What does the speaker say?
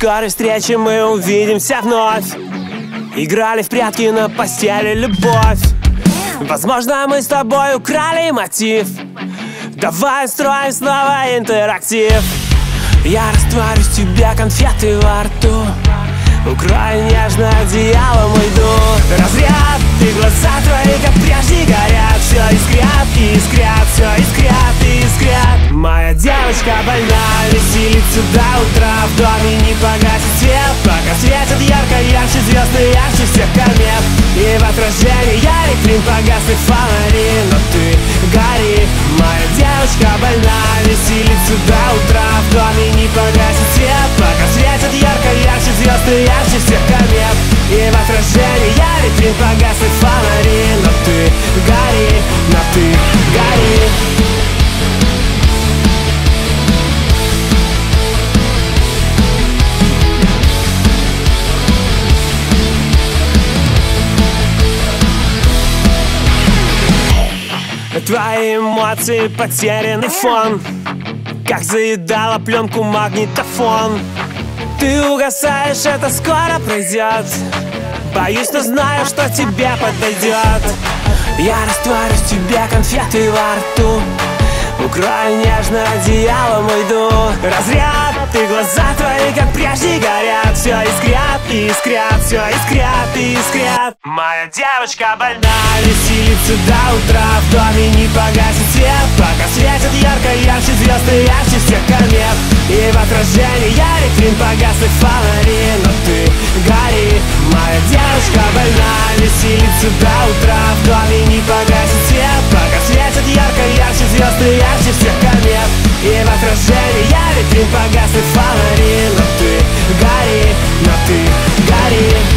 скорой встрече мы увидимся вновь. Играли в прятки на постели, любовь. Возможно, мы с тобой украли мотив. Давай устроим снова интерактив. Я растворюсь в тебе конфеты во рту, укрою нежное одеялом уйду. Разряд, и глаза твои, как прежде, горят. Все искрят, искрят, все искрят, искрят. Моя девочка больна, веселится до утра. В доме не погасит свет, пока светят ярко, ярче звезды, ярче всех комет. И в отражении электрин погасли фонари, но ты гори. Моя девочка больна, веселится до утра. В доме не погасит свет, пока светят ярко, ярче звезды, ярче всех комет. И в отражении электрин погасли фонари, но ты гори, но ты гори. Твои эмоции потерянный фон, как заедала пленку магнитофон. Ты угасаешь, это скоро пройдет. Боюсь, но знаю, что тебе подойдет. Я растворюсь в тебе конфеты во рту, укрою нежно одеялом уйду. Разряд, и глаза твои, как прежде, горят. Все искрят, искрят, все искрят, искрят. Моя девочка больна, веселится до утра. В доме не погасит свет, пока светят ярко, ярче звезды, ярче всех комет. И в отражении электрин погасли фонари, но ты гори. Моя девочка больна, веселится до утра. В доме не погасит свет, пока светят ярко, ярче звезды, ярче всех комет. И в отражении электрин погасли фонари, но ты гори, но ты гори.